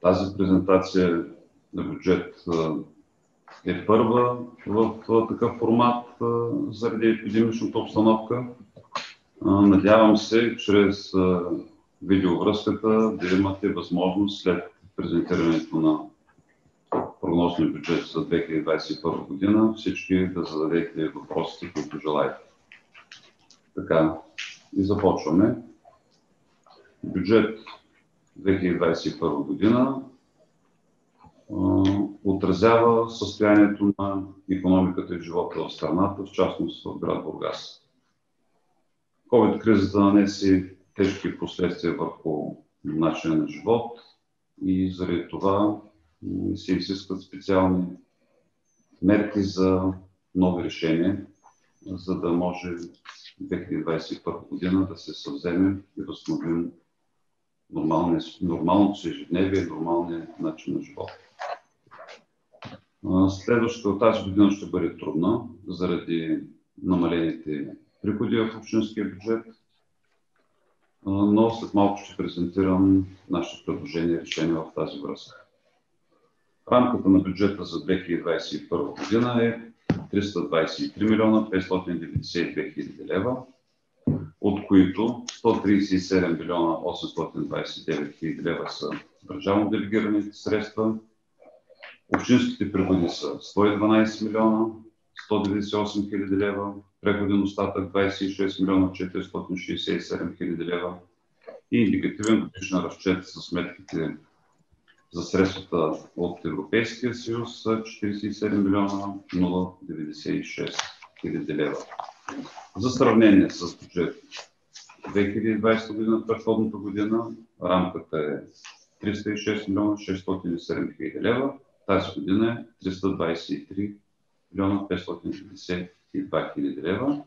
Тази презентация на бюджет е първа в такъв формат заради епидемичната обстановка. Надявам се, чрез видеовръзката да имате възможност след презентирането на прогнозния бюджет за 2021 година всички да зададете въпросите, които желаете. Така, и започваме. Бюджет 2021 година отразява състоянието на икономиката и живота в страната, в частност в град Бургас. COVID-кризата нанесе тежки последствия върху начина на живот и заради това се изискват специални мерки за нови решения, за да може 2021 година да се съвземем и възстановим нормалното си ежедневие и нормалния начин на живот. Следващата тази година ще бъде трудна заради намалените приходи в общинския бюджет, но след малко ще презентирам нашите предложения и решения в тази връзка. Рамката на бюджета за 2021 година е 323 милиона 592 хиляди лева, от които 137 милиона 829 хиляди лева са държавно делегираните средства. Общинските приходи са 112 милиона 198 хиляди лева, преходен остатък 26 милиона 467 хиляди лева и индикативен годишен разчет за сметките за средствата от Европейския съюз са 47 милиона 096 хиляди лева. За сравнение с бюджет 2020 година, предходната година, рамката е 306 милиона 607 хиляди лева, тази година е 323 милиона 552 хиляди лева.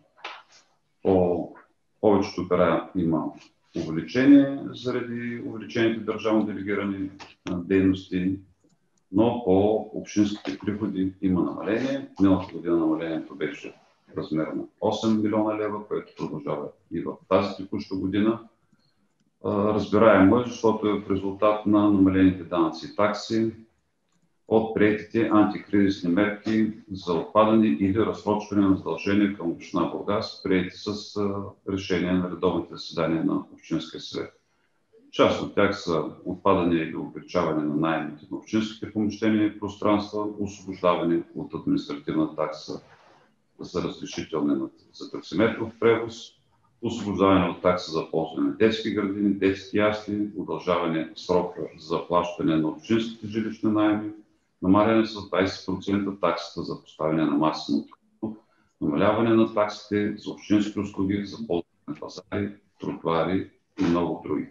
По повечето пера има увеличение заради увеличените държавно делегирани дейности, но по общинските приходи има намаление. Миналата година намалението беше в размер на 8 милиона лева, което продължава и в тази текуща година. Разбираемо е, защото е в резултат на намалените данъци и такси от приетите антикризисни мерки за отпадане или разсрочване на задължения към община Бургас, приети с решение на редовните заседания на Общинския съвет. Част от тях са отпадане или увеличаване на наемите на общинските помещения и пространства, освобождаване от административна такса за разрешителни за таксиметров превоз, освобождаване от такса за ползване на детски градини, детски ясли, удължаване срока за плащане на общинските жилищни наеми, намаляне с 20% таксата за поставяне на маси на открито, намаляване на таксите за общински услуги, за ползване на пазари, тротуари и много други.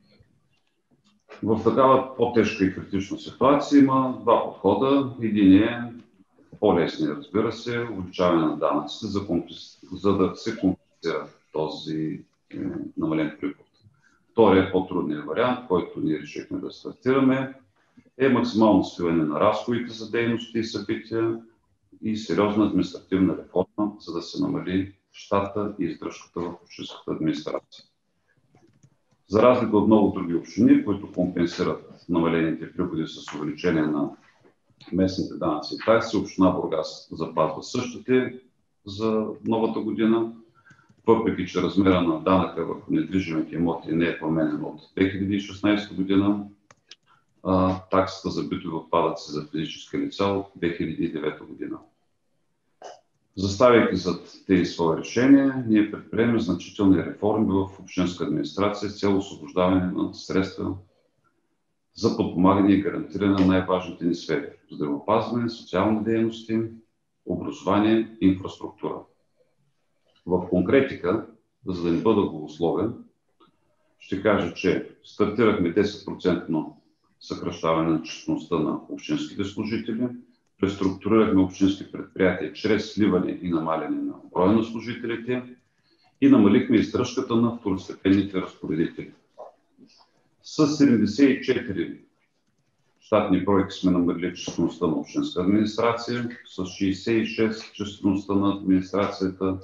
В такава по-тежка и критична ситуация има два подхода. Един е по-лесният, разбира се, увеличаване на данъците, за да се компенсира този намален приход. Вторият по-трудният вариант, който ние решихме да стартираме, е максимално свиване на разходите за дейности и събития и сериозна административна реформа, за да се намали щата и издръжката в общинската администрация. За разлика от много други общини, които компенсират намалените приходи с увеличение на местните данъци и такси, община Бургас запазва същите за новата година, въпреки че размера на данъка върху недвижимите имоти не е променен от 2016 година, таксата за битови отпадъци за физически лица от 2009 година. Заставяйки зад тези свои решения, ние предприемем значителни реформи в общинска администрация с цел освобождаване на средства за подпомагане и гарантиране на най-важните ни сфери – здравеопазване, социални дейности, образование и инфраструктура. В конкретика, за да не бъда голословен, ще кажа, че стартирахме 10% съкращаване на числеността на общинските служители, преструктурирахме общински предприятия чрез сливане и намаляне на броя на служителите и намалихме издръжката на второстепенните разпоредители. С 74 щатни бройки сме намалили числеността на общинска администрация, с 66 числеността на администрацията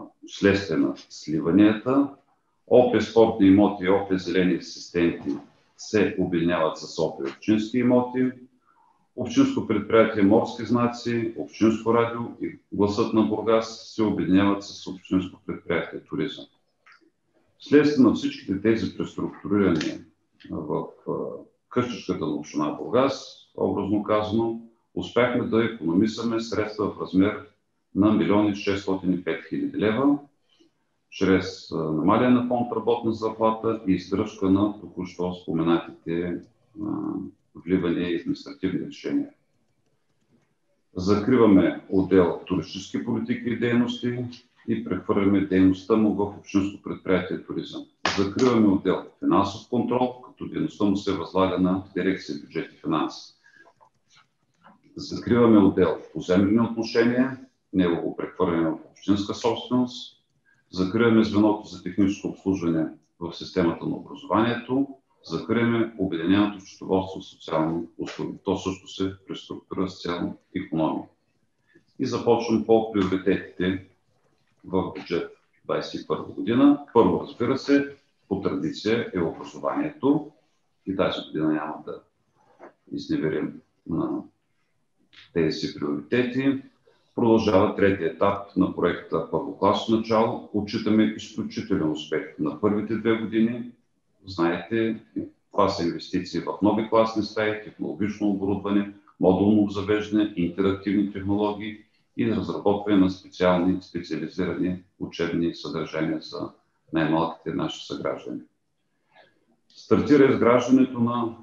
вследствие на сливанията, ОП спортни имоти и ОП зелени асистенти се обединяват с ОПИ общински имоти, Общинско предприятие Морски знаци, Общинско радио и Гласът на Бургас се обединяват с Общинско предприятие Туризъм. Вследствие на всичките тези преструктурирания в къщичката на община Бургас, образно казано, успяхме да икономисаме средства в размер на 1 605 000 лева, чрез намаление на фонд работна заплата и издръжка на току-що споменатите вливания и административни решения. Закриваме отдел туристически политики и дейности и прехвърляме дейността му в Общинско предприятие Туризъм. Закриваме отдел финансов контрол, като дейността му се възлага на дирекция бюджет и финанси. Закриваме отдел поземлени отношения, него го прехвърляме в общинска собственост. Закриваме звеното за техническо обслужване в системата на образованието. Закриваме обединеното счетоводство и социални услуги. То също се преструктурира с цел икономия. И започвам по приоритетите в бюджет 2021 година. Първо, разбира се, по традиция е образованието. И тази година няма да изневерим на тези си приоритети. Продължава третия етап на проекта Първокласно начало. Отчитаме изключителен успех на първите 2 години. Знаете, това са инвестиции в нови класни стаи, технологично оборудване, модулно обзавеждане, интерактивни технологии и разработване на специални, специализирани учебни съдържания за най-малките наши съграждани. Стартира изграждането на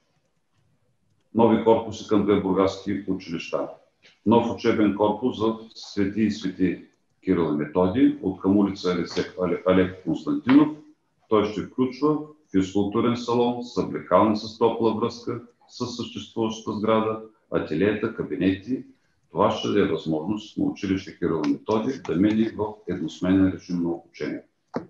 нови корпуси към 2 бургаски училища. Нов учебен корпус за Свети и Свети Кирил и Методий от към улица Алек Константинов. Той ще включва физкултурен салон, съблекални с топла връзка, с съществуващата сграда, ателиета, кабинети. Това ще даде възможност на училище Кирил и Методий да мине в едносменен режим на обучение.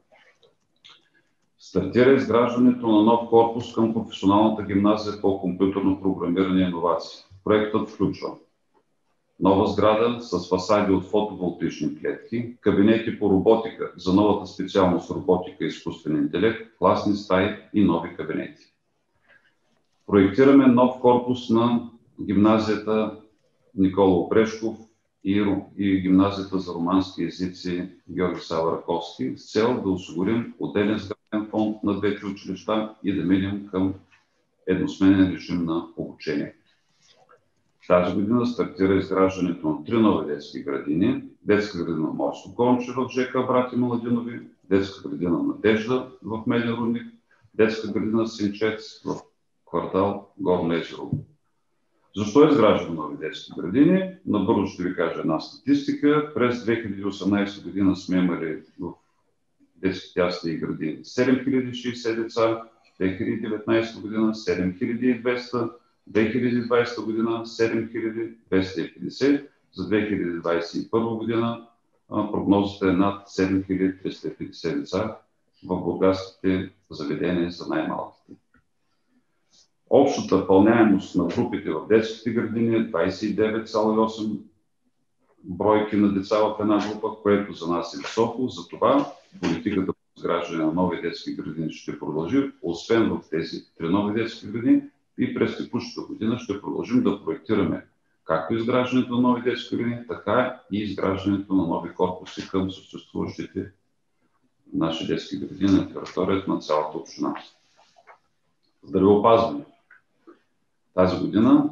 Стартира изграждането на нов корпус към професионалната гимназия по компютърно програмиране и иновации. Проектът включва нова сграда с фасади от фотоволтаични клетки, кабинети по роботика за новата специалност роботика и изкуствен интелект, класни стаи и нови кабинети. Проектираме нов корпус на гимназията Никола Обрешков и гимназията за романски езици Георги Сава Раковски с цел да осигурим отделен сграден фонд на 2 училища и да минем към едносменен режим на обучение. Тази година стартира изграждането на 3 нови детски градини. Детска градина Морско Конче в ЖК Братя Младинови, детска градина Надежда в Меден рудник, детска градина Синчец в квартал Горно езеро. Защо изграждаме нови детски градини? Набързо ще ви кажа една статистика. През 2018 година сме имали в детските ясли и градини 7060 деца, 2019 година 7200, 2020 година 7250, за 2021 година прогнозата е над 7350 деца в бургаските заведения за най-малките. Общата пълняемост на групите в детските градини е 29,8 бройки на деца в една група, което за нас е високо. Затова политиката по изграждане на нови детски градини ще продължи, освен в тези 3 нови детски градини. И през текущата година ще продължим да проектираме както изграждането на нови детски градини, така и изграждането на нови корпуси към съществуващите наши детски градини на територията на цялата община. Здравеопазване. Тази година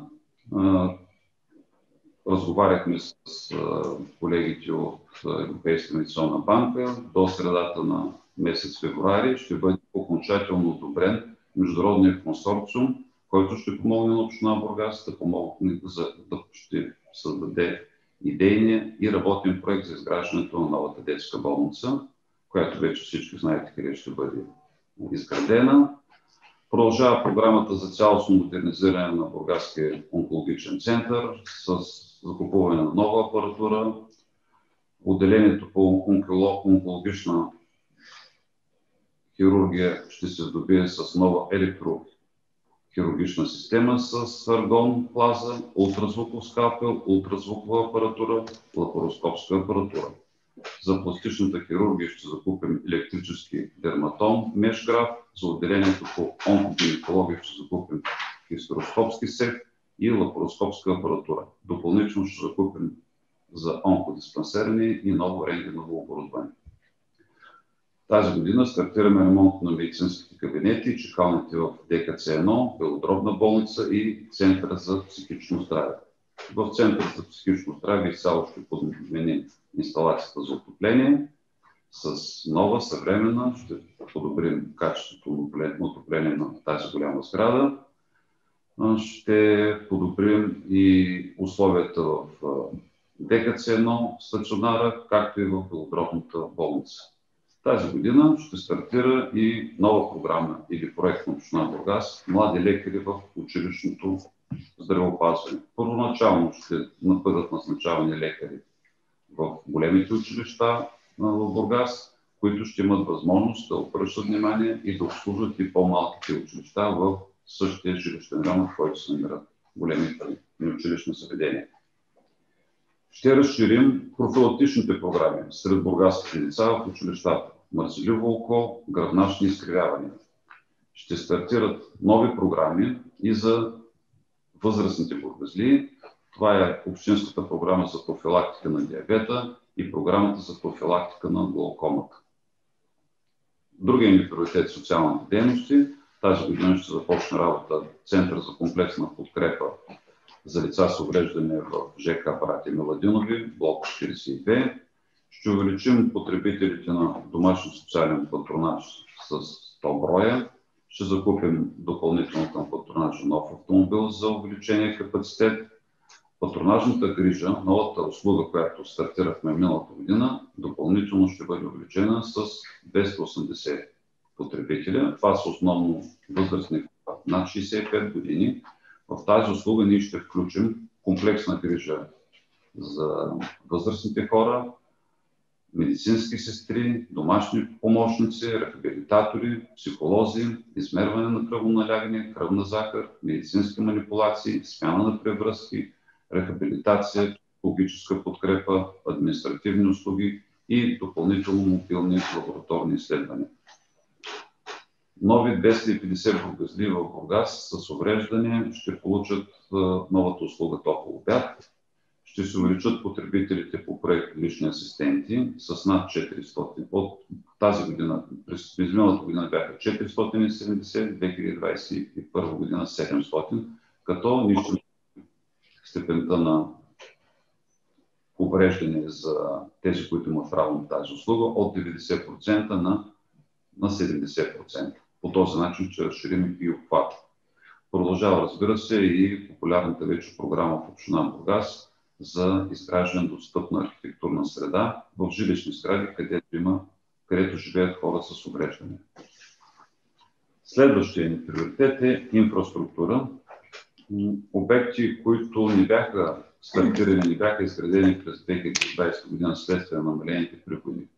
разговаряхме с колегите от Европейска инвестиционна банка. До средата на месец февруари ще бъде окончателно одобрен международния консорциум, който ще помогне на община Бургас да помогне да ще създаде идейния и работен проект за изграждането на новата детска болница, която вече всички знаете къде ще бъде изградена. Продължава програмата за цялостно модернизиране на Бургаския онкологичен център с закупуване на нова апаратура. Отделението по онкологична хирургия ще се здобие с нова електрохирургична система с аргон плаза, ултразвуков скалпел, ултразвукова апаратура, лапароскопска апаратура. За пластичната хирургия ще закупим електрически дерматом мешграф, за отделението по онкогинекология ще закупим хистероскопски сет и лапароскопска апаратура. Допълнително ще закупим за онкодиспансерни и ново рентгеново оборудване. Тази година стартираме ремонт на медицинските кабинети и чакалните в ДКЦ-1, Белодробна болница и Центъра за психично здраве. В Центъра за психично здраве изцяло ще подменим инсталацията за отопление с нова, съвременна, ще подобрим качеството на отопление на тази голяма сграда. Ще подобрим и условията в ДКЦ-1 стационара, както и в Белодробната болница. Тази година ще стартира и нова програма или проект на община Бургас "Млади лекари в училищното здравеопазване". Първоначално ще бъдат назначавани лекари в големите училища в Бургас, които ще имат възможност да обръщат внимание и да обслужват и по-малките училища в същия жилищен район, в който се намират големите училищни заведения. Ще разширим профилактичните програми сред бургаските деца в училищата. Мързеливо око, гръбначни изкривявания. Ще стартират нови програми и за възрастните бургазлии. Това е общинската програма за профилактика на диабета и програмата за профилактика на глаукомата. Другия ни приоритет – социалните дейности. Тази година ще започне работа Център за комплексна подкрепа за лица с увреждане в ЖК "Братя Миладинови", блок 42. Ще увеличим потребителите на домашен социален патронаж с 100 броя. Ще закупим допълнително към патронажа нов автомобил за увеличение капацитет. Патронажната грижа, новата услуга, която стартирахме миналата година, допълнително ще бъде увеличена с 280 потребителя. Това са основно възрастни над 65 години. В тази услуга ние ще включим комплексна грижа за възрастните хора, медицински сестри, домашни помощници, рехабилитатори, психолози, измерване на кръвоналягане, кръвна захар, медицински манипулации, смяна на превръзки, рехабилитация, психологическа подкрепа, административни услуги и допълнително мобилни лабораторни изследвания. Нови 250 бургазлии в Бургас с увреждане ще получат новата услуга "Топъл обяд". Ще се увеличат потребителите по проект "Лични асистенти" с над 400. От тази година, през изминалата година бяха 470, 2021 година 700, като ние ще степента на увреждане за тези, които имат право на тази услуга, от 90% на 70%. По този начин ще разширим и обхват. Продължава, разбира се, и популярната вече програма в община Бургас за изграждане достъпна архитектурна среда в жилищни сгради, където живеят хора с увреждане. Следващия ни приоритет е инфраструктура. Обекти, които не бяха стартирани, не бяха изградени през 2020 година следствие на намалените приходи,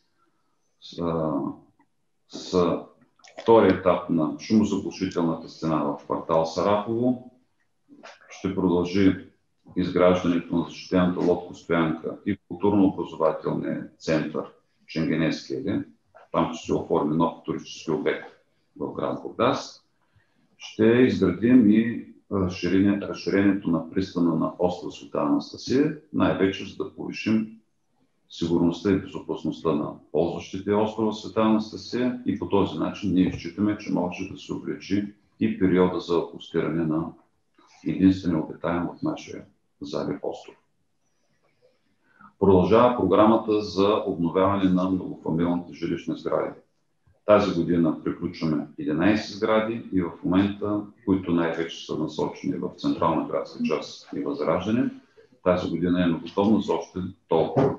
са втори етап на шумозаглушителната стена в квартал Сарафово. Ще продължи изграждането на защитената лодкостоянка и културно-образователния център Ченгенески елен. Там ще се оформи нов туристически обект в град Бургас. Ще изградим и разширението на пристана на остров Света Анастасия, най-вече за да повишим сигурността и безопасността на ползващите острова Света Анастасия и по този начин ние считаме, че може да се увеличи и периода за акустиране на единствения обитаем в нашия залив остров. Продължава програмата за обновяване на многофамилните жилищни сгради. Тази година приключваме 11 сгради и в момента, които най-вече са насочени в централна градска част и Възраждане, тази година е готовна за още толкова.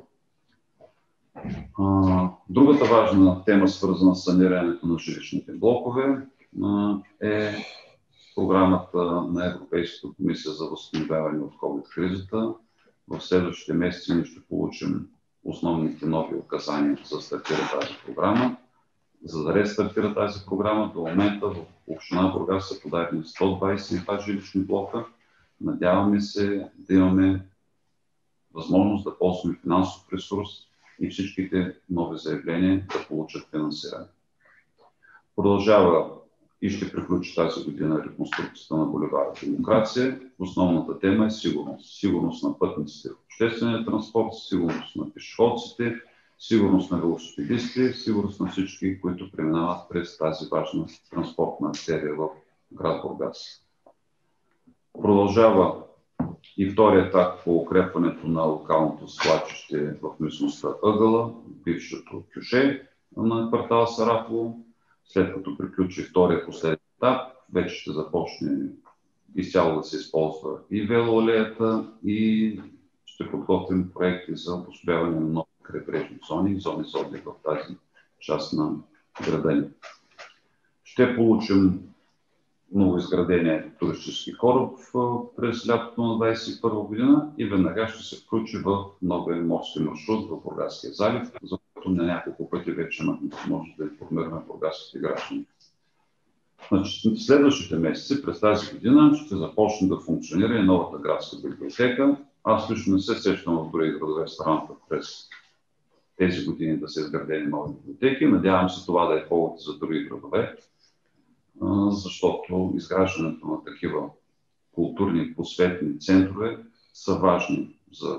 Другата важна тема, свързана с санирането на жилищните блокове, е програмата на Европейската комисия за възстановяване от COVID-кризата. В следващите месеци ние ще получим основните нови указания за да стартира тази програма. За да рестартира тази програма, до момента в община Бургас са подадени 122 жилищни блока. Надяваме се да имаме възможност да ползваме финансов ресурс и всичките нови заявления да получат финансиране. Продължава и ще приключи тази година реконструкцията на булевард Демокрация. Основната тема е сигурност. Сигурност на пътниците в обществения транспорт, сигурност на пешеходците, сигурност на велосипедисти, сигурност на всички, които преминават през тази важна транспортна артерия в град Бургас. Продължава и втория етап по укрепването на локалното свлачище в местността Ъгъла, бившото кюше на квартал Сарафово. След като приключи втория последен етап, вече ще започне изцяло да се използва и велоалеята и ще подготвим проекти за обособяване на нови крайбрежни зони и зони за отдих в тази част на града ни. Ще получим новоизградения туристически кораб през лятото на 2021 година и веднага ще се включи в новия морски маршрут в Бургаския залив, за който на няколко пъти вече имахме възможност да информираме бургаските граждани. Значи, следващите месеци, през тази година, ще започне да функционира и новата градска библиотека. Аз лично не се сещам в други градове в страната през тези години да се изградени нови библиотеки. Надявам се това да е повод за други градове, защото изграждането на такива културни просветни центрове са важни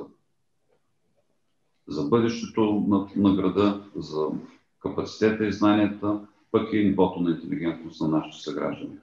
за бъдещето на града, за капацитета и знанията, пък и нивото на интелигентност на нашите съграждани.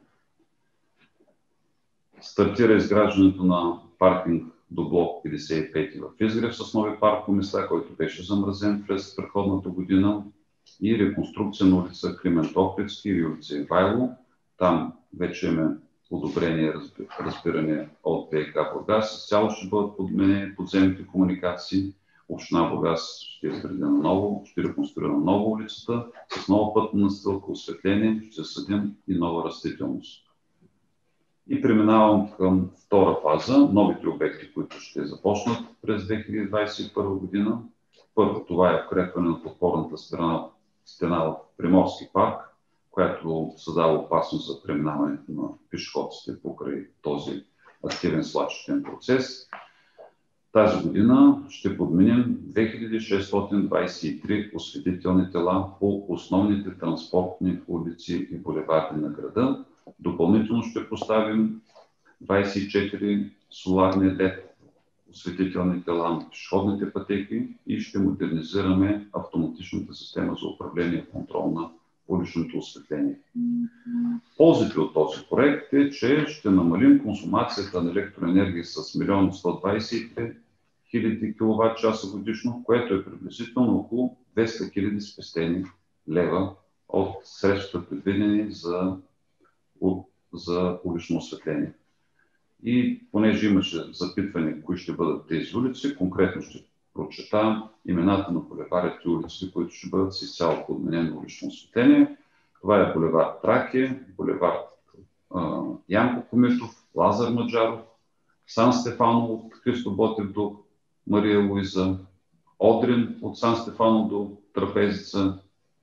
Стартира изграждането на паркинг до блок 55 в Изгрев с нови паркови места, който беше замразен през предходната година, и реконструкция на улица Климент Охридски и улица Ивайло. Там вече имаме одобрение, разбиране от ВиК Бургас. Цяло ще бъдат подменени подземните комуникации. Община Бургас ще изгради на ново, ще реконструира нова улицата с нова пътна настилка, осветление, ще съдим и нова растителност. И преминавам към втора фаза, новите обекти, които ще започнат през 2021 година. Първо, това е укрепване на подпорната стена в Приморски парк, която създава опасност за преминаването на пешеходците покрай този активен свлачищен процес. Тази година ще подменим 2623 осветителни тела по основните транспортни улици и булеварди на града. Допълнително ще поставим 24 соларни LED осветителни тела на пешеходните пътеки и ще модернизираме автоматичната система за управление и контрол на уличното осветление. Ползите от този проект е, че ще намалим консумацията на електроенергия с 1 123 000 кВт годишно, което е приблизително около 200 000 спестени лева от средствата, предвидени за улично осветление. И понеже имаше запитване кои ще бъдат тези улици, конкретно ще прочета имената на булеварите и улиците, които ще бъдат с изцяло подменено улично осветление. Това е булевард Тракия, булевард Янко Комитов, Лазар Маджаров, Сан Стефано от Христо Ботев до Мария Луиза, Одрин от Сан Стефано до Трапезица,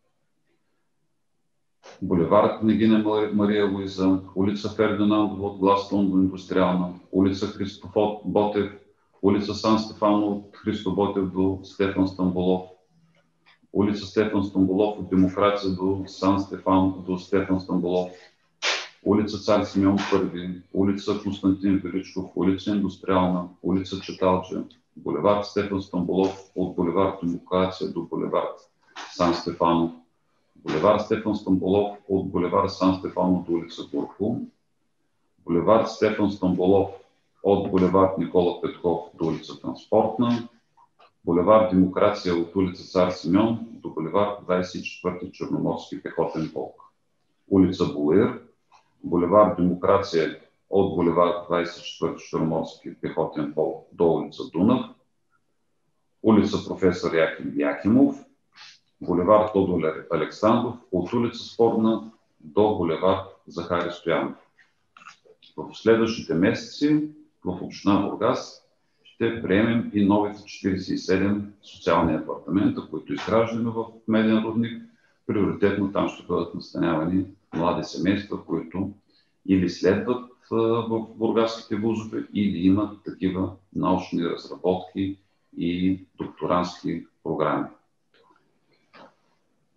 булевард Княгиня Мария Луиза, улица Фердинандова от Гластон до Индустриална, улица Христо Ботев, улица Сан Стефано от Христо Ботев до Стефан Стамболов, улица Стефан Стамболов от Демокрация до Сан Стефан до Стефан Стамболов, улица Цар Симеон I, улица Константин Величков, улица Индустриална, улица Чаталджа, булевард Стефан Стамболов от булевард Демокрация до булевард Сан Стефано, булевард Стефан Стамболов от булевард Сан Стефано до улица Горко, булевард Стефан Стамболов от булевард Никола Петков до улица Транспортна, булевард Демокрация от улица Цар Симеон до булевард 24 Черноморски пехотен полк, улица Булеир, булевард Демокрация от булевард 24 Черноморски пехотен полк до улица Дунав, улица Професор Яким Якимов, булевард Тодор Александров от улица Спорна до булевард Захари Стоянов. В следващите месеци в община Бургас ще приемем и новите 47 социални апартамента, които изграждаме в Меден рудник. Приоритетно там ще бъдат настанявани млади семейства, които или следват в бургаските вузове, или имат такива научни разработки и докторантски програми.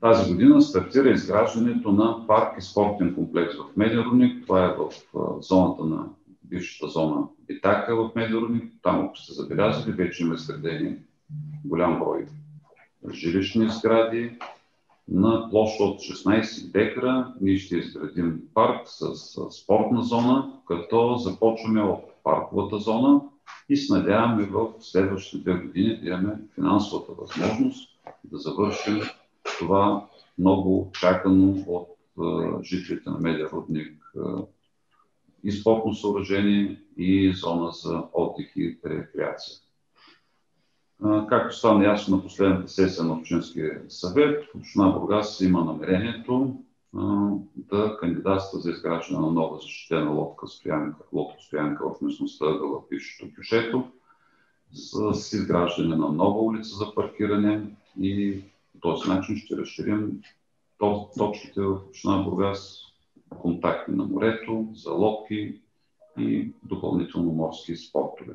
Тази година стартира изграждането на парк и спортен комплекс в Меден. Това е в зоната на бившата зона Битака в Меден. Там, ако сте забелязали, вече има изградени голям брой жилищни сгради на площ от 16 декара. Ние ще изградим парк с спортна зона, като започваме от парковата зона и се надяваме в следващите 2 години да имаме финансовата възможност да завършим това много чакано от жителите на Меден рудник и спортно съоръжение и зона за отдих и рекреация. Както стана ясно на последната сесия на Общинския съвет, община Бургас има намерението да кандидатства за изграждане на нова защитена лодка-стоянка в местността Ъгъла бившето Кюшето, с изграждане на нова улица за паркиране и по този начин ще разширим точките в община Бургас, контакти на морето, за лодки и допълнително морски спортове.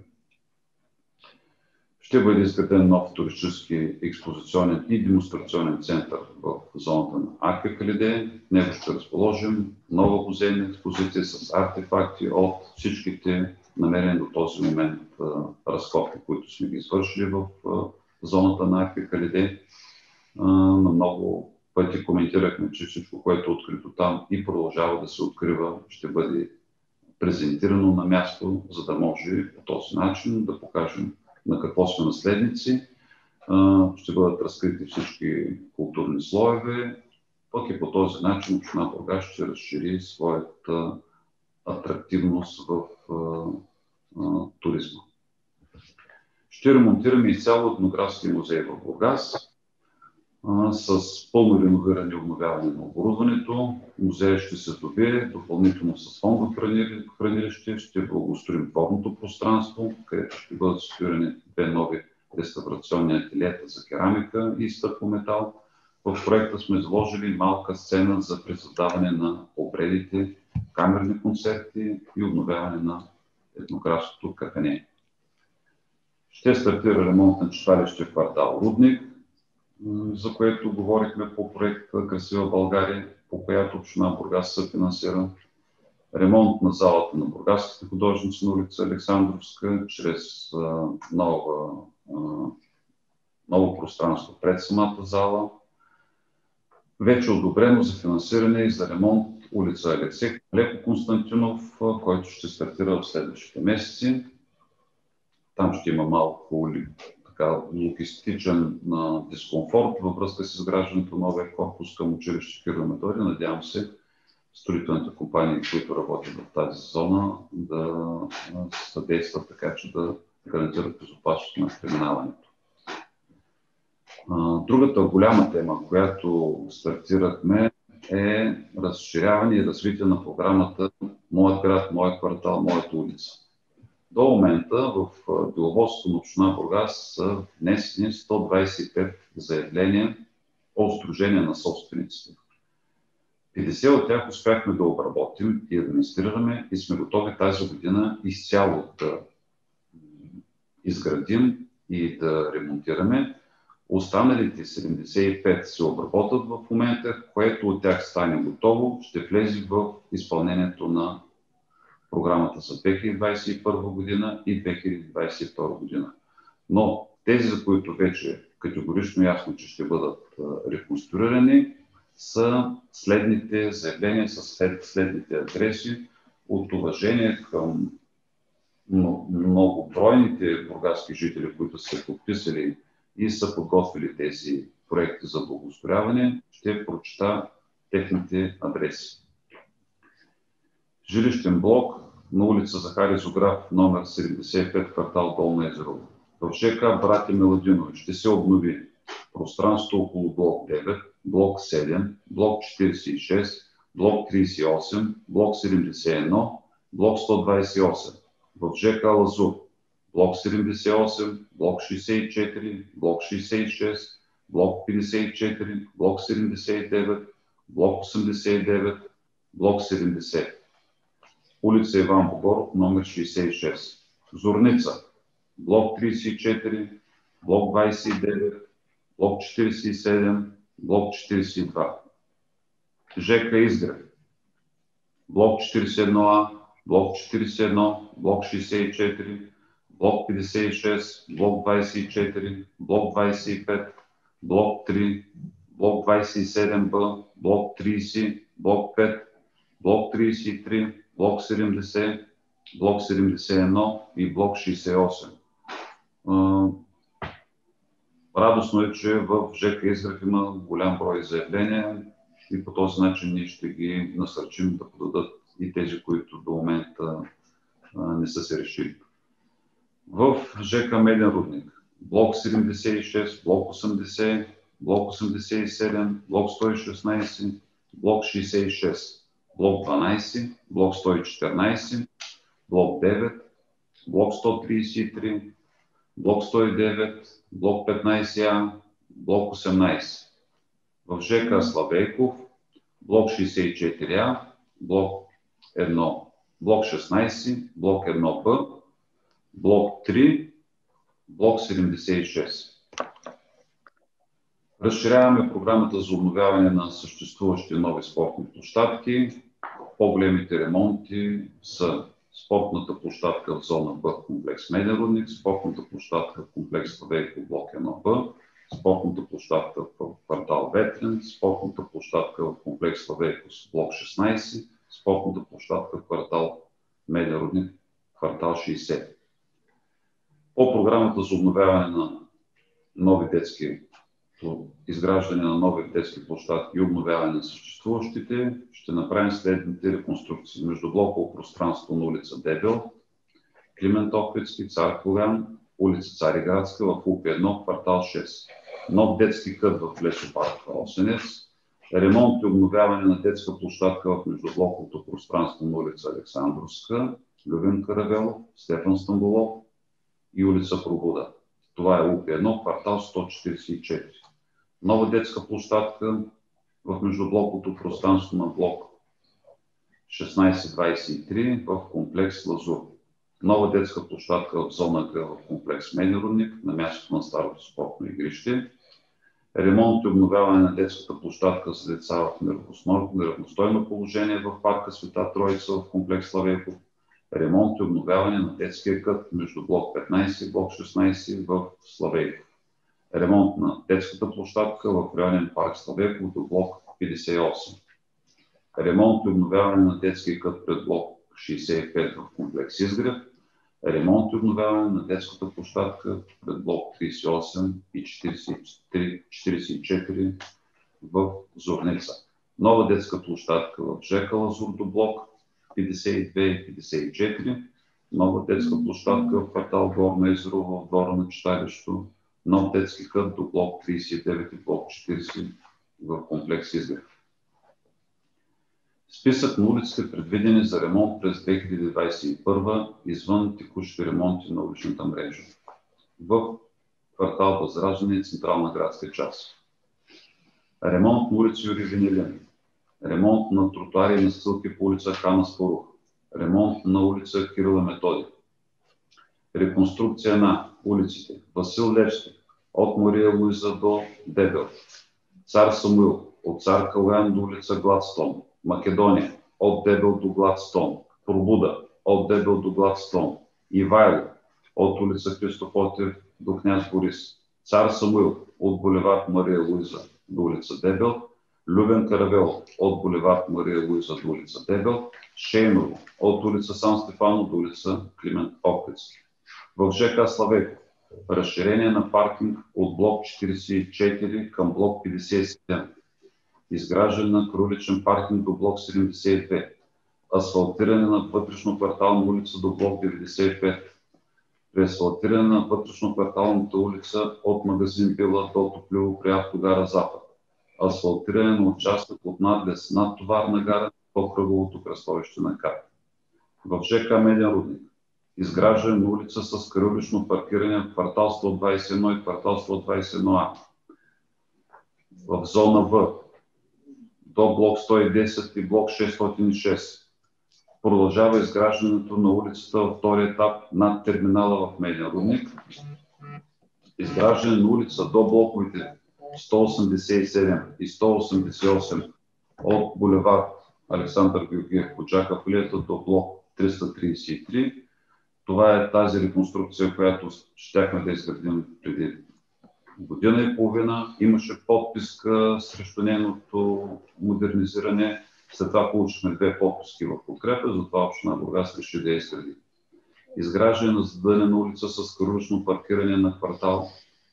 Ще бъде изграден нов туристически експозиционен и демонстрационен център в зоната на Ака Калиде. В него ще разположим нова музейна експозиция с артефакти от всичките намерени до този момент разкопки, които сме ги извършили в зоната на Ака Калиде. На много пъти коментирахме, че всичко, което е открито там и продължава да се открива, ще бъде презентирано на място, за да може по този начин да покажем на какво сме наследници. Ще бъдат разкрити всички културни слоеве, пък и по този начин община Бургас ще разшири своята атрактивност в туризма. Ще ремонтираме изцяло етнографския музей в Бургас с пълно реновиране и обновяване на оборудването. Музеят ще се добие допълнително с фондово хранилище, ще благоустроим дворното пространство, където ще бъдат ситуирани 2 нови реставрационни ателиета за керамика и стъклометал. В проекта сме заложили малка сцена за пресъздаване на обредите, камерни концерти и обновяване на етнографското кафене. Ще стартира ремонт на читалище в квартал Рудник, за което говорихме по проекта Красива България, по която община Бургас съфинансира. Ремонт на залата на бургаските художници на улица Александровска, чрез ново пространство пред самата зала. Вече одобрено за финансиране и за ремонт улица Алексей Леко Константинов, който ще стартира в следващите месеци. Там ще има малко логистичен дискомфорт във връзка с изграждането на новия корпус към училище Кирил и Методий. Надявам се строителните компании, които работят в тази зона, да съдействат така, че да гарантират безопасност на преминаването. Другата голяма тема, която стартирахме, е разширяване и развитие на програмата Моят град, моят квартал, моята улица. До момента в деловодството на община Бургас са внесени 125 заявления от Сдружение на собствениците. 50 от тях успяхме да обработим и администрираме и сме готови тази година изцяло да изградим и да ремонтираме. Останалите 75 се обработят в момента, което от тях стане готово, ще влезе в изпълнението на програмата за 2021 година и 2022 година. Но тези, за които вече категорично ясно, че ще бъдат реконструирани, са следните заявления, с следните адреси от уважение към многобройните бургаски жители, които са подписали и са подготвили тези проекти за благоустрояване. Ще прочета техните адреси. Жилищен блок на улица Захари Зограф, номер 75, квартал Долно Езерово. В ЖК Братя Миладинови ще се обнови пространство около блок 9, блок 7, блок 46, блок 38, блок 71, блок 128. В ЖК Лазур блок 78, блок 64, блок 66, блок 54, блок 79, блок 89, блок 70. Улица Иван Богоров, номер 66. Зорница, блок 34, блок 29, блок 47, блок 42. ЖК Изгрев, блок 41А, блок 41, блок 64, блок 56, блок 24, блок 25, блок 3, блок 27Б, блок 30, блок 5, блок 33, блок 70, блок 71 и блок 68. Радостно е, че в ЖК Изгрев има голям брой заявления и по този начин ние ще ги насърчим да подадат и тези, които до момента не са се решили. В ЖК Меден рудник блок 76, блок 80, блок 87, блок 116, блок 66, блок 12, блок 114, блок 9, блок 133, блок 109, блок 15А, блок 18. В ЖК Славейков блок 64А, блок 1, блок 16, блок 1Б, блок 3, блок 76. Разширяваме програмата за обновяване на съществуващи нови спортни площадки. По-големите ремонти са спортната площадка в зона Б в комплекс Меден рудник, спортната площадка в комплекс Славейков блок 1Б, спортната площадка в квартал Ветрен, спортната площадка в комплекс Славейков блок 16, спортната площадка в квартал Меден рудник, квартал 60. По програмата за обновяване на нови детски, изграждане на нови детски площадки и обновяване на съществуващите, ще направим следните реконструкции. Междублоково пространство на улица Дебел, Климент Охридски, Цар Калоян, улица Цариградска в УП1, квартал 6. Нов детски кът в лесопарк Росенец, ремонт и обновяване на детска площадка в междублоковото пространство на улица Александровска, Любен Каравелов, Стефан Стамболов и улица Пробуда. Това е УП1, квартал 144. Нова детска площадка в междублоковото пространство на блок 1623 в комплекс Лазур. Нова детска площадка в зона Г в комплекс Меден рудник на мястото на старото спортно игрище. Ремонт и обновяване на детската площадка за деца в неравностойно положение в парка Света Троица в комплекс Славейков. Ремонт и обновяване на детския кът между блок 15 и блок 16 в Славейков. Ремонт на детската площадка в районен парк Славейков до блок 58. Ремонт и обновяване на детския кът пред блок 65 в комплекс Изгрев. Ремонт и обновяване на детската площадка пред блок 38 и 44 в Зорница. Нова детска площадка в ЖК Лазур до блок 52 и 54. Нова детска площадка в квартал Горно езеро в двора на читалището. Нов детски кът до блок 39 и блок 40 в комплекс Изгрев. Списък на улиците, предвидени за ремонт през 2021 извън текущи ремонти на уличната мрежа. В квартал Възраждане и централна градска част. Ремонт на улица Юрий Венелин. Ремонт на тротуари и настилки по улица Хана Спорух. Ремонт на улица Кирила Методи. Реконструкция на улиците Васил Левски от Мария Луиза до Дебел. Цар Самуил от Цар Калоян до улица Гладстон. Македония от Дебел до Гладстон. Пробуда от Дебел до Гладстон. Ивайло от улица Христофотев до Княз Борис. Цар Самуил от булевард Мария Луиза до улица Дебел. Любен Каравелов от булевард Мария Луиза до улица Дебел. Шейново от улица Сан Стефано до улица Климент Охридски. В ЖК Славейков разширение на паркинг от блок 44 към блок 57. Изграждане на кроличен паркинг до блок 72. Асфалтиране на вътрешно-квартална улица до блок 95. Преасфалтиране на вътрешно-кварталната улица от магазин Била до Топливо при автогара Запад. Асфалтиране на участък от надлез над товарна гара по кръговото кръстовище на КАП. В ЖК Меден рудник изграждане на улица с кръговично паркиране в квартал 121 и квартал 121А. В зона В до блок 110 и блок 606. Продължава изграждането на улицата във втори етап над терминала в Меден рудник. Изграждане на улица до блоковите 187 и 188 от булевард Александър Георгиев по Джакафлията до блок 333. Това е тази реконструкция, която щяхме да изградим преди година и половина. Имаше подписка срещу нейното модернизиране. След това получихме 2 подписки в подкрепа, затова община Бургас реши да я изгради. Изграждане на задънена улица с кръгично паркиране на квартал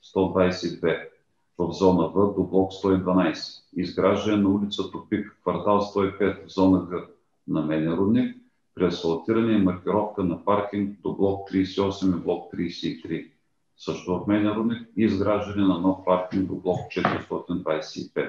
122 в зона В до блок 112. Изграждане на улица Топик, квартал 105 в зона Г на Менен Рудник, при асфалтиране и маркировка на паркинг до блок 38 и блок 33. Също в Менен Рудник и изграждане на нов паркинг до блок 425.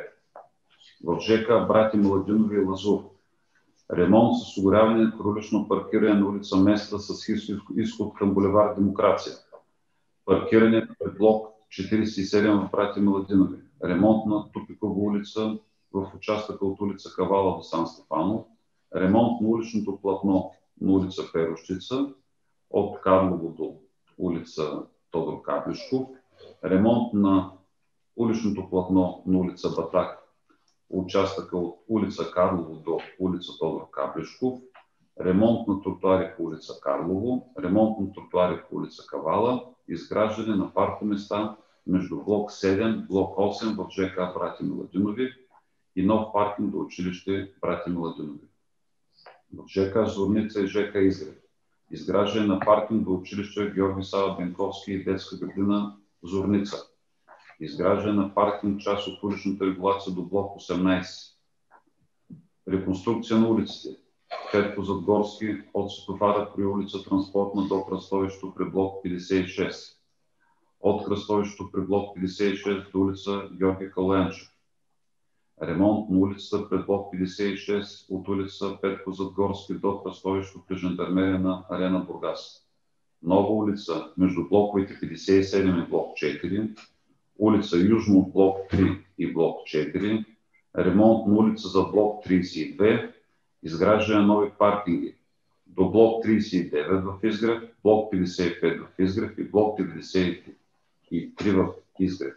В ЖК Братя Младинови и Лазур. Ремонт с осигуряване на кръгично паркиране на улица Места с изход към булевард Демокрация. Паркиране пред блок 47 в Братя Младинови. Ремонт на Тупикова улица в участъка от улица Кавала до Сан Стефанов. Ремонт на уличното платно на улица Перущица от Карлово до улица Тодор Каблешков. Ремонт на уличното платно на улица Батак, участъка от улица Карлово до улица Тодор Каблешков. Ремонт на тротуари по улица Карлово. Ремонт на тротуари по улица Кавала. Изграждане на паркоместа между блок 7, блок 8 в ЖК Братя Младинови и нов паркинг до училище Братя Младинови. В ЖК Зорница и ЖК Изгрев. Изграждане на паркинг до училище Георги Сава Бенковски и детска градина Зорница. Изграждане на паркинг част от уличната регулация до блок 18. Реконструкция на улиците. Петко Задгорски от Светофара при улица Транспортна до кръстовището при блок 56. От кръстовището при блок 56 до улица Георги Калоянчев. Ремонт на улицата пред блок 56 от улица Петко Задгорски до кръстовището при жандармерия на Арена Бургас. Нова улица между блоковете 57 и блок 4. Улица южно от блок 3 и блок 4. Ремонт на улица за блок 32. Изграждане на нови паркинги до блок 39 в Изгрев, блок 55 в Изгрев и блок 93 в Изгрев.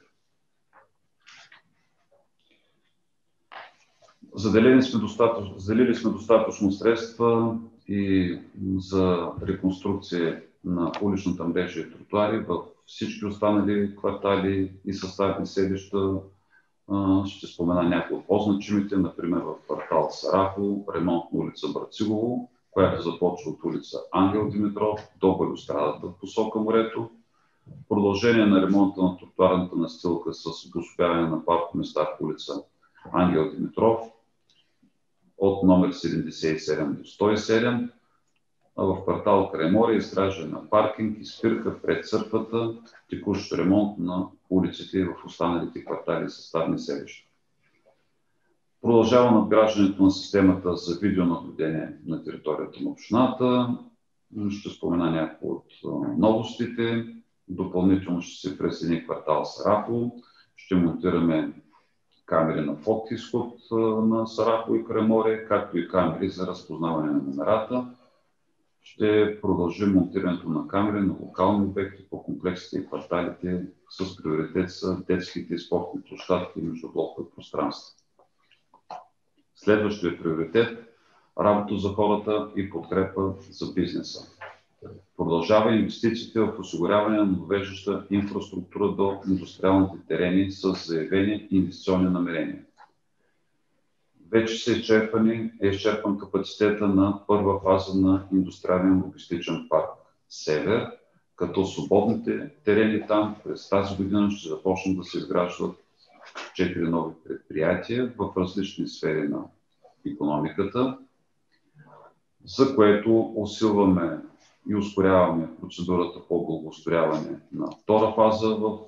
Заделили сме достатъчно средства и за реконструкция на уличната мрежа и тротуари във всички останали квартали и съставни селища. Ще спомена някои от по-значимите, например в квартал Сарахово, ремонт на улица Брацигово, която започва от улица Ангел Димитров до балюстрадата в посока морето. Продължение на ремонта на тротуарната настилка с обособяване на паркоместа в улица Ангел Димитров от номер 77 до 107, а в квартал Крайморие изграждане на паркинг и спирка пред църквата, текущ ремонт на улиците в останалите квартали и съставни селища. Продължава надграждането на системата за видеонаблюдение на територията на общината. Ще спомена някои от новостите. Допълнително ще се присъедини квартал Сарахово. Ще монтираме камери на вход-изход на Сарахово и Крайморие, както и камери за разпознаване на номерата. Ще продължим монтирането на камери на локални обекти по комплексите и кварталите с приоритет са детските и спортни площадки и междублокови пространства. Следващия приоритет – работа за хората и подкрепа за бизнеса. Продължава инвестициите в осигуряване на довеждаща инфраструктура до индустриалните терени с заявени инвестиционни намерения. Вече е изчерпан капацитета на първа фаза на индустриален логистичен парк Север, като свободните терени там през тази година ще започнат да се изграждат 4 нови предприятия в различни сфери на икономиката, за което усилваме и ускоряваме процедурата по благоустрояване на втора фаза в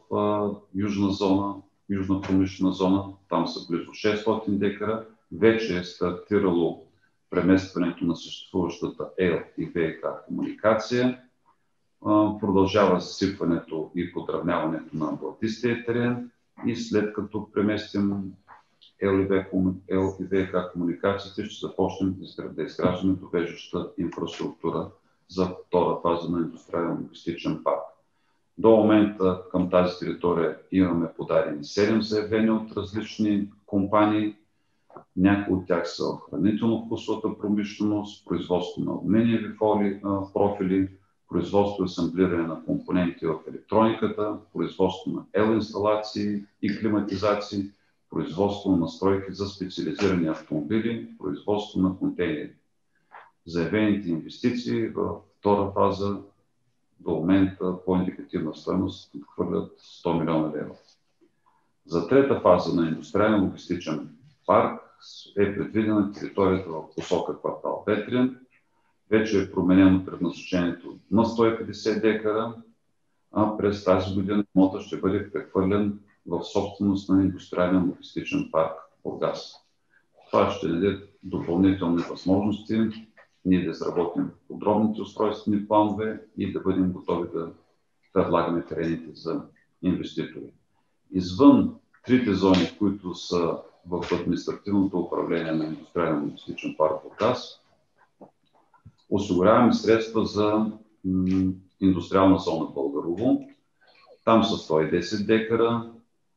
южна промишлена зона. Там са близо 600 декара. Вече е стартирало преместването на съществуващата ЕЛ и ВИК комуникация. Продължава засипването и подравняването на блатистия терен и след като преместим ЕЛ и ВИК комуникациите, ще започнем да изграждаме довеждаща инфраструктура за втора фаза на индустриален логистичен парк. До момента към тази територия имаме подадени 7 заявления от различни компании. Някои от тях са в хранително-вкусовата промишленост, производство на алуминиеви профили, производство и асамблиране на компоненти в електрониката, производство на ел-инсталации и климатизации, производство на настройки за специализирани автомобили, производство на контейнери. Заявените инвестиции във втора фаза до момента по индикативна стойност надхвърлят 100 милиона лева. За трета фаза на индустриален логистичен парк е предвидена територията в посока квартал Ветрен. Вече е променено предназначението на 150 декара, а през тази година имотът ще бъде прехвърлен в собственост на индустриален логистичен парк Бургас. Това ще даде допълнителни възможности ние да изработим подробните устройствени планове и да бъдем готови да предлагаме терените за инвеститори. Извън трите зони, които са в административното управление на индустриален логистичен парк Бургас, осигуряваме средства за индустриална зона Българово. Там са 110 декара.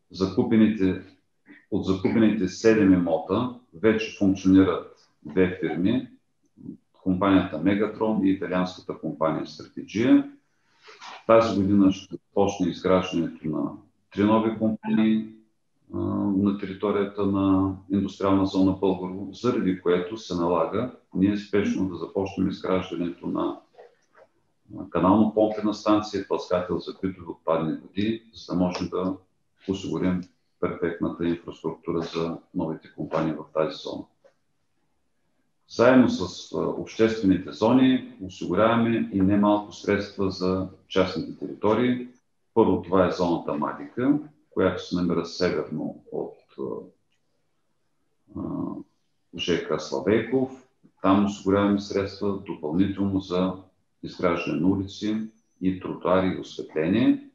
От закупените 7 имота вече функционират две фирми. Компанията Мегатрон и италианската компания Стратегия. Тази година ще почне изграждането на 3 нови компании на територията на индустриална зона Българово, заради което се налага ние спешно да започнем изграждането на канално-помпена станция, тласкател за битови отпадни води, за да можем да осигурим перфектната инфраструктура за новите компании в тази зона. Заедно с обществените зони осигуряваме и немалко средства за частните територии. Първо това е зоната Мадика, която се намира северно от ЖК Славейков. Там осигуряваме средства допълнително за изграждане на улици и тротуари и осветление.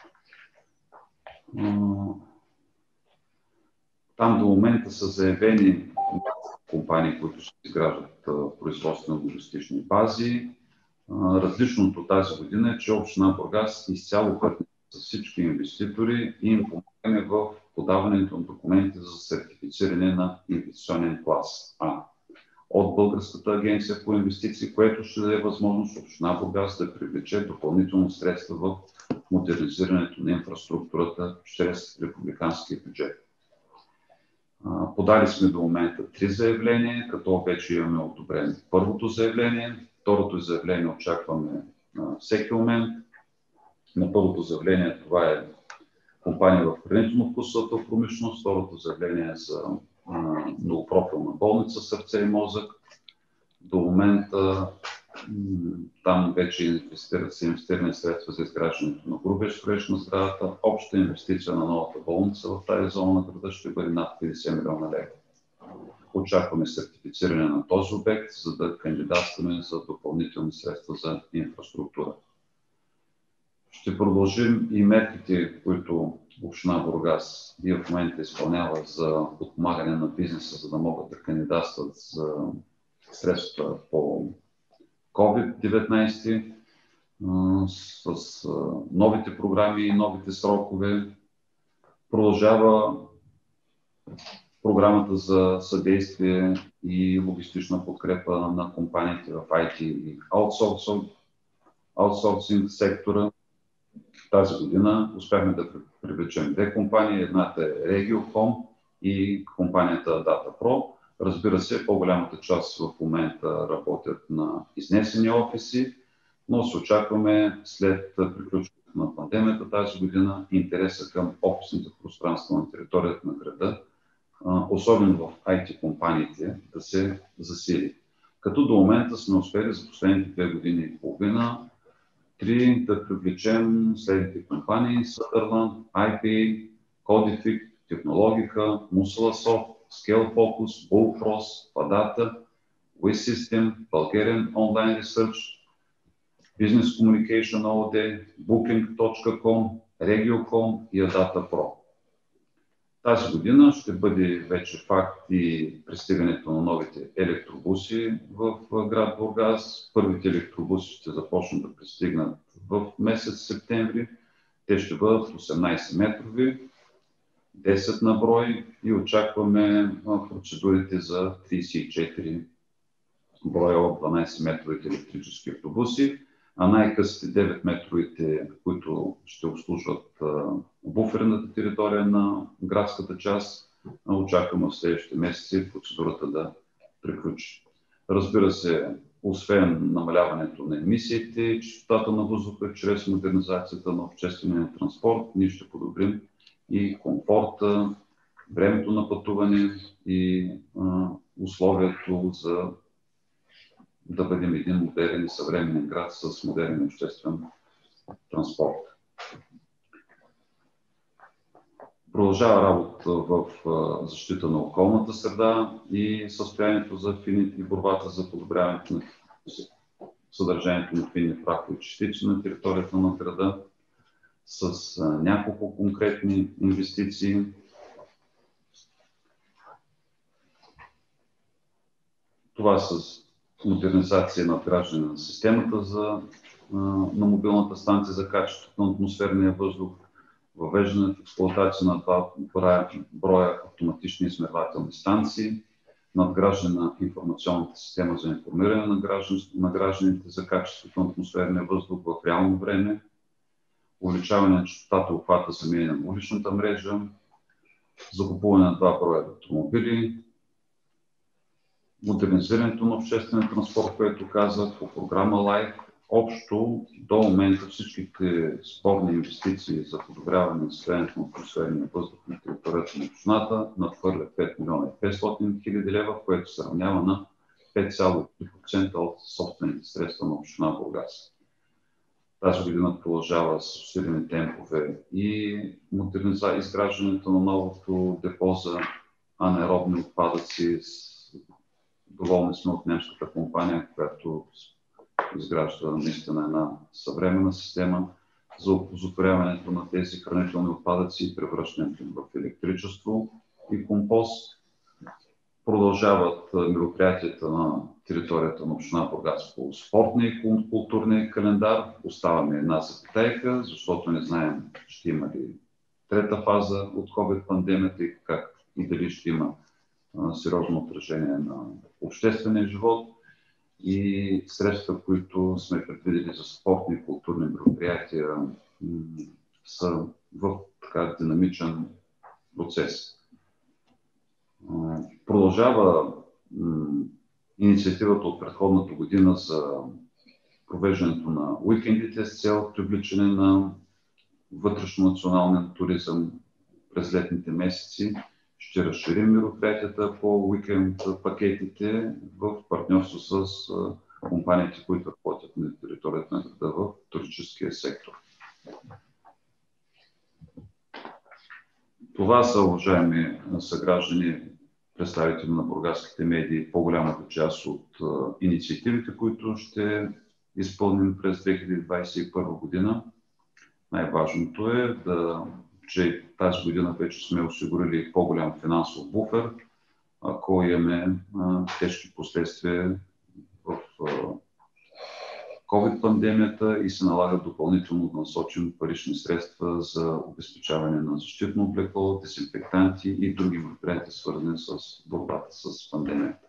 Там до момента са заявени компании, които ще изграждат производствено-логистични бази. Различното тази година е, че община Бургас изцяло партнира с всички инвеститори и им помагаме в подаването на документи за сертифициране на инвестиционен клас А от Българската агенция по инвестиции, което ще даде възможност община Бургас да привлече допълнително средства в модернизирането на инфраструктурата чрез републиканския бюджет. Подали сме до момента 3 заявления, като вече имаме одобрено първото заявление. Второто заявление очакваме всеки момент. На първото заявление това е компания в хранително-вкусовата промишленост. Второто заявление е за многопрофилна болница Сърце и мозък. До момента там вече са инвестирани средства за изграждането на грубия строеж на сградата. Обща инвестиция на новата болница в тази зона на града ще бъде над 50 милиона лева. Очакваме сертифициране на този обект, за да кандидатстваме за допълнителни средства за инфраструктура. Ще продължим и мерките, които община Бургас и в момента изпълнява за подпомагане на бизнеса, за да могат да кандидатстват за средства по COVID-19 с новите програми и новите срокове. Продължава програмата за съдействие и логистична подкрепа на компаниите в IT и аутсорсинг сектора. Тази година успяхме да привлечем 2 компании. Едната е Regiocom и компанията DataPro. Разбира се, по-голямата част в момента работят на изнесени офиси, но се очакваме след приключването на пандемията тази година интереса към офисните пространства на територията на града, особено в IT компаниите, да се засили. Като до момента сме успели за последните 2 години и половина 3 да привлечем следните компании: Sutherland, IPA, Codific, Технологика, Musalasoft, ScaleFocus, Bullfrost, Padata, WeSystem, Bulgarian Online Research, Business Communication OD, Booking.com, Regiocom и DataPro. Тази година ще бъде вече факт и пристигането на новите електробуси в град Бургас. Първите електробуси ще започнат да пристигнат в месец септември. Те ще бъдат 18 метрови, 10 на брой и очакваме процедурите за 34 броя от 12 метровите електрически автобуси, а най-късите 9 метровите, които ще обслужват буферната територия на градската част, очакваме в следващите месеци процедурата да приключи. Разбира се, освен намаляването на емисиите и чистотата на въздуха чрез модернизацията на обществения транспорт, ние ще подобрим и комфорта, времето на пътуване и условието за да бъдем един модерен и съвременен град с модерен обществен транспорт. Продължава работа в защита на околната среда и състоянието за фините и борбата за подобряването на съдържанието на фини прахови частици на територията на града с няколко конкретни инвестиции. Това с модернизация на надграждане на системата на мобилната станция за качеството на атмосферния въздух, въвеждане в експлоатация на 2 броя автоматични измервателни станции, надграждане на информационната система за информиране на гражданите за качеството на атмосферния въздух в реално време, увеличаване на честотата и обхвата за мерене на уличната мрежа, закупуване на 2 броя електромобили, модернизирането на обществения транспорт, което казах по програма LIFE. Общо до момента всичките спорни инвестиции за подобряване на състоянието на атмосферния въздух на територията на общината надхвърлят 5 милиона и 500 хиляди лева, което се равнява на 5,3% от собствените средства на община Бургас. Тази година продължава с усилени темпове и изграждането на новото депо за анаеробни отпадъци. Доволни сме от немската компания, която изгражда наистина една съвременна система за оползотворяването на тези хранителни отпадъци и превръщането им в електричество и компост. Продължават мероприятията на територията на община Бургас по спортния и културния календар. Оставаме една запитайка, защото не знаем ще има ли трета фаза от COVID-пандемията и как и дали ще има сериозно отражение на обществения живот. И средства, които сме предвидели за спортни и културни мероприятия, са в така динамичен процес. Продължава инициативата от предходната година за провеждането на уикендите с цел привличане на вътрешно-национален туризъм през летните месеци. Ще разширим мероприятията по уикенд пакетите в партньорство с компаниите, които работят на територията на града в туристическия сектор. Това са, уважаеми съграждани, представители на бургаските медии, по-голямата част от инициативите, които ще изпълним през 2021 година. Най-важното е че тази година вече сме осигурили по-голям финансов буфер, ако имаме тежки последствия в COVID-пандемията и се налага допълнително да насочим парични средства за обезпечаване на защитно облекло, дезинфектанти и други мероприятия, свързани с борбата с пандемията.